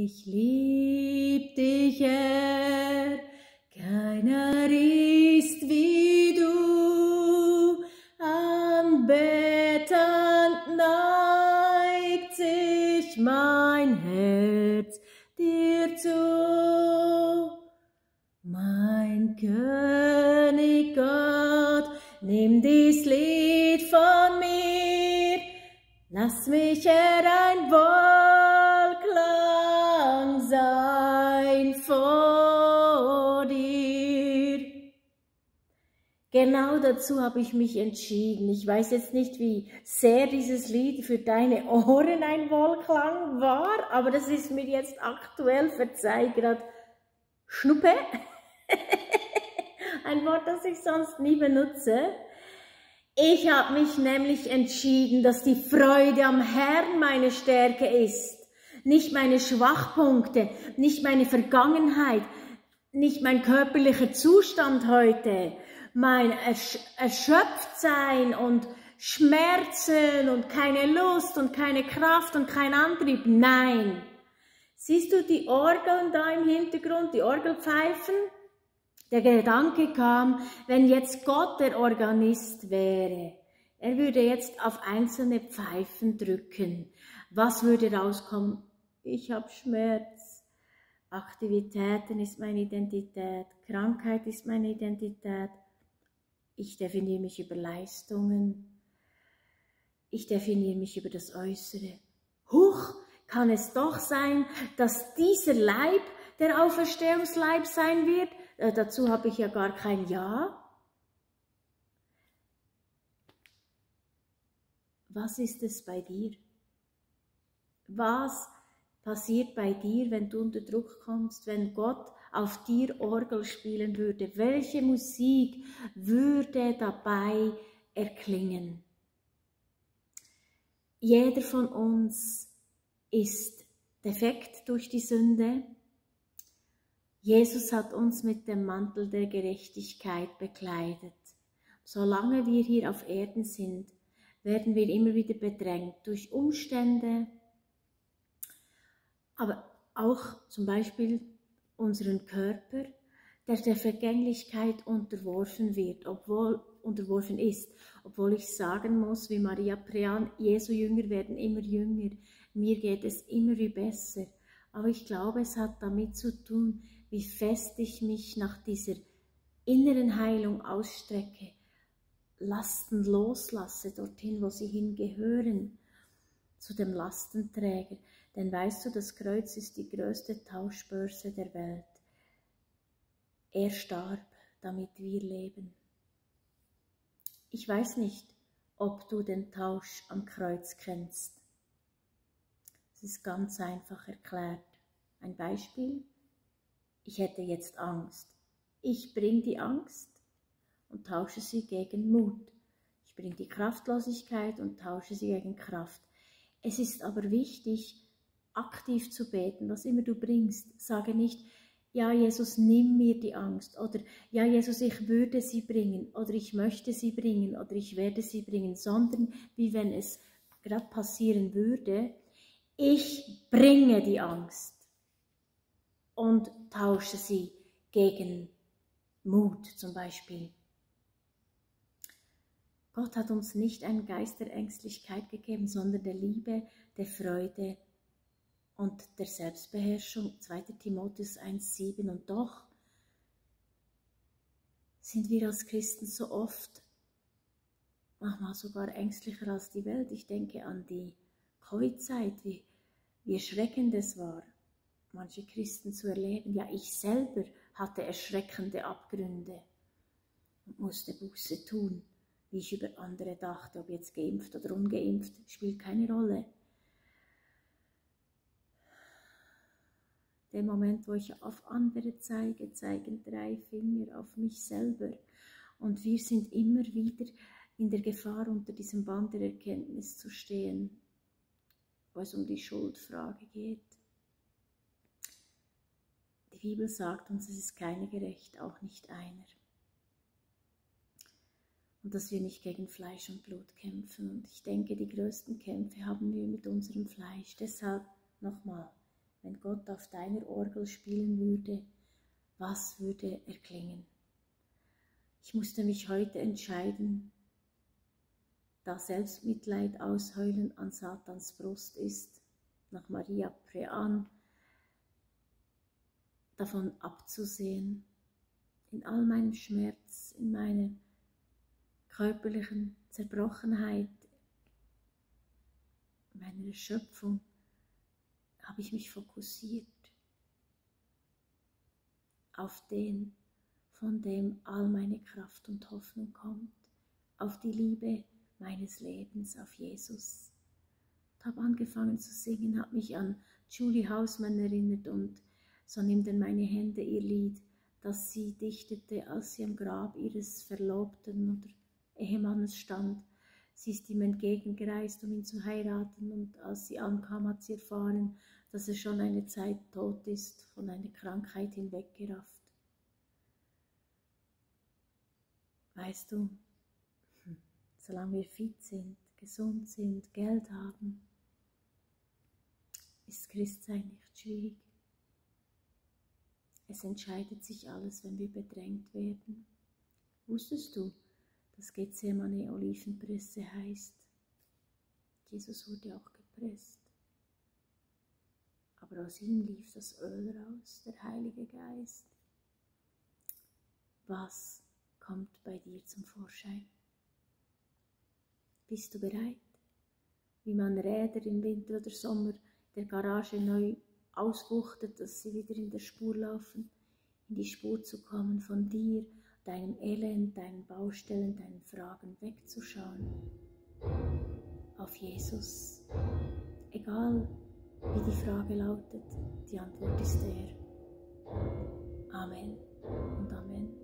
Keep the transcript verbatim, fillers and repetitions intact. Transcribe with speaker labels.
Speaker 1: Ich lieb dich, Herr, keiner ist wie du, anbetend neigt sich mein Herz dir zu. Mein König Gott, nimm dies Lied von mir, lass mich, Herr, ein Wohlklang sein vor dir. Genau dazu habe ich mich entschieden. Ich weiß jetzt nicht, wie sehr dieses Lied für deine Ohren ein Wohlklang war, aber das ist mir jetzt aktuell, verzeih grad, Schnuppe. Ein Wort, das ich sonst nie benutze. Ich habe mich nämlich entschieden, dass die Freude am Herrn meine Stärke ist. Nicht meine Schwachpunkte, nicht meine Vergangenheit, nicht mein körperlicher Zustand heute, mein Ersch Erschöpftsein und Schmerzen und keine Lust und keine Kraft und kein Antrieb. Nein. Siehst du die Orgeln da im Hintergrund, die Orgelpfeifen? Der Gedanke kam, wenn jetzt Gott der Organist wäre, er würde jetzt auf einzelne Pfeifen drücken. Was würde rauskommen? Ich habe Schmerz. Aktivitäten ist meine Identität. Krankheit ist meine Identität. Ich definiere mich über Leistungen. Ich definiere mich über das Äußere. Huch! Kann es doch sein, dass dieser Leib der Auferstehungsleib sein wird? Äh, dazu habe ich ja gar kein Ja. Was ist es bei dir? Was passiert bei dir, wenn du unter Druck kommst, wenn Gott auf dir Orgel spielen würde? Welche Musik würde dabei erklingen? Jeder von uns ist defekt durch die Sünde. Jesus hat uns mit dem Mantel der Gerechtigkeit bekleidet. Solange wir hier auf Erden sind, werden wir immer wieder bedrängt durch Umstände, aber auch zum Beispiel unseren Körper, der der Vergänglichkeit unterworfen wird, obwohl unterworfen ist, obwohl ich sagen muss, wie Maria Prean, Jesu Jünger werden immer jünger, mir geht es immer wie besser, aber ich glaube, es hat damit zu tun, wie fest ich mich nach dieser inneren Heilung ausstrecke, Lasten loslasse, dorthin, wo sie hingehören, zu dem Lastenträger, denn weißt du, das Kreuz ist die größte Tauschbörse der Welt. Er starb, damit wir leben. Ich weiß nicht, ob du den Tausch am Kreuz kennst. Es ist ganz einfach erklärt. Ein Beispiel: Ich hätte jetzt Angst. Ich bringe die Angst und tausche sie gegen Mut. Ich bringe die Kraftlosigkeit und tausche sie gegen Kraft. Es ist aber wichtig, aktiv zu beten, was immer du bringst. Sage nicht, ja Jesus, nimm mir die Angst, oder ja Jesus, ich würde sie bringen, oder ich möchte sie bringen, oder ich werde sie bringen, sondern wie wenn es gerade passieren würde, ich bringe die Angst und tausche sie gegen Mut zum Beispiel. Gott hat uns nicht einen Geist der Ängstlichkeit gegeben, sondern der Liebe, der Freude und der Selbstbeherrschung, zweiter Timotheus eins sieben. Und doch sind wir als Christen so oft, manchmal sogar ängstlicher als die Welt. Ich denke an die Covid-Zeit, wie, wie erschreckend es war, manche Christen zu erleben. Ja, ich selber hatte erschreckende Abgründe und musste Buße tun, wie ich über andere dachte, ob jetzt geimpft oder ungeimpft, spielt keine Rolle. Der Moment, wo ich auf andere zeige, zeigen drei Finger auf mich selber. Und wir sind immer wieder in der Gefahr, unter diesem Band der Erkenntnis zu stehen, wo es um die Schuldfrage geht. Die Bibel sagt uns, es ist keiner gerecht, auch nicht einer. Und dass wir nicht gegen Fleisch und Blut kämpfen. Und ich denke, die größten Kämpfe haben wir mit unserem Fleisch. Deshalb nochmal, wenn Gott auf deiner Orgel spielen würde, was würde erklingen? Ich musste mich heute entscheiden, da Selbstmitleid ausheulen an Satans Brust ist, nach Maria Prean, davon abzusehen, in all meinem Schmerz, in meiner körperlichen Zerbrochenheit, in meiner Erschöpfung, habe ich mich fokussiert auf den, von dem all meine Kraft und Hoffnung kommt, auf die Liebe meines Lebens, auf Jesus. Ich habe angefangen zu singen, habe mich an Julie Hausmann erinnert und so nimm denn meine Hände ihr Lied, das sie dichtete, als sie am Grab ihres Verlobten oder Ehemannes stand. Sie ist ihm entgegengereist, um ihn zu heiraten, und als sie ankam, hat sie erfahren, dass er schon eine Zeit tot ist, von einer Krankheit hinweggerafft. Weißt du, solange wir fit sind, gesund sind, Geld haben, ist Christsein nicht schwierig. Es entscheidet sich alles, wenn wir bedrängt werden. Wusstest du, dass Gethsemane Olivenpresse heißt? Jesus wurde auch gepresst. Aber aus ihm lief das Öl raus, der Heilige Geist. Was kommt bei dir zum Vorschein? Bist du bereit? Wie man Räder im Winter oder Sommer der Garage neu auswuchtet, dass sie wieder in der Spur laufen, in die Spur zu kommen, von dir, deinem Elend, deinen Baustellen, deinen Fragen wegzuschauen. Auf Jesus. Egal, wie die Frage lautet, die Antwort ist er. Amen und Amen.